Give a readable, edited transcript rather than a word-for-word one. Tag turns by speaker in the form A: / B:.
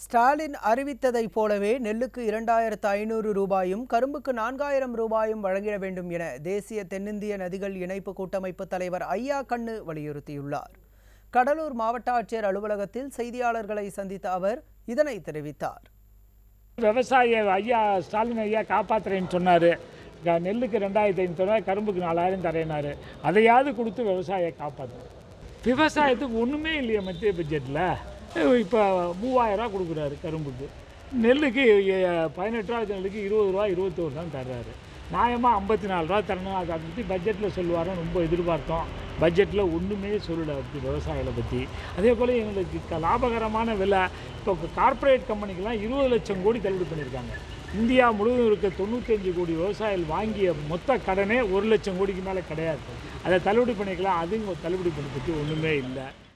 A: ஸ்டாலின் அறிவித்ததைப் போலவே நெல்லுக்கு 2500 ரூபாயும் கரும்புக்கு 4000 ரூபாயும் வழங்கிட வேண்டும் என தேசிய தென்னிந்திய நதிகள் இணைப்பு கூட்டமைப்பு தலைவர் ஐயா கண்ணு வலியுறுத்தியுள்ளார். கடலூர் மாவட்ட ஆட்சியர் அலுவலகத்தில் செய்தியாளர்களை சந்தித்த அவர் இதனை தெரிவித்தார்.
B: விவசாய ஐயா ஸ்டாலின் ஐயா காப்பாற்றுறேன்னு சொன்னார். நெல்லுக்கு 2500, கரும்புக்கு 4000 தரேனாரு. அதையாவது கொடுத்து விவசாயியை காப்பாற்று. விவசாயத்துக்கு ஒன்றுமே இல்லையா மத்திய பட்ஜெட்டில். இப்போ 3000 ரூபா கொடுக்குறாரு கரும்புக்கு. நெல்லுக்கு 18 ரூபா நெல்லுக்கு 20 ரூபா 21 தான் தர்றாரு. நியாயமாக 54 ரூபா தரணும். அதை பற்றி பட்ஜெட்டில் சொல்லுவாரோ ரொம்ப எதிர்பார்த்தோம். பட்ஜெட்டில் ஒன்றுமே சொல்லலை அப்படி விவசாயிகளை பற்றி. அதே போல் எங்களுக்கு லாபகரமான விலை இப்போ கார்ப்பரேட் கம்பெனிக்கெலாம் 20 லட்சம் கோடி தள்ளுபடி பண்ணியிருக்காங்க. இந்தியா முழுவதும் இருக்க 95 கோடி விவசாயிகள் வாங்கிய மொத்த கடனே 1 லட்சம் கோடிக்கு மேலே கிடையாது. அதை தள்ளுபடி பண்ணிக்கலாம். அதுவும் தள்ளுபடி பண்ண பற்றி ஒன்றுமே இல்லை.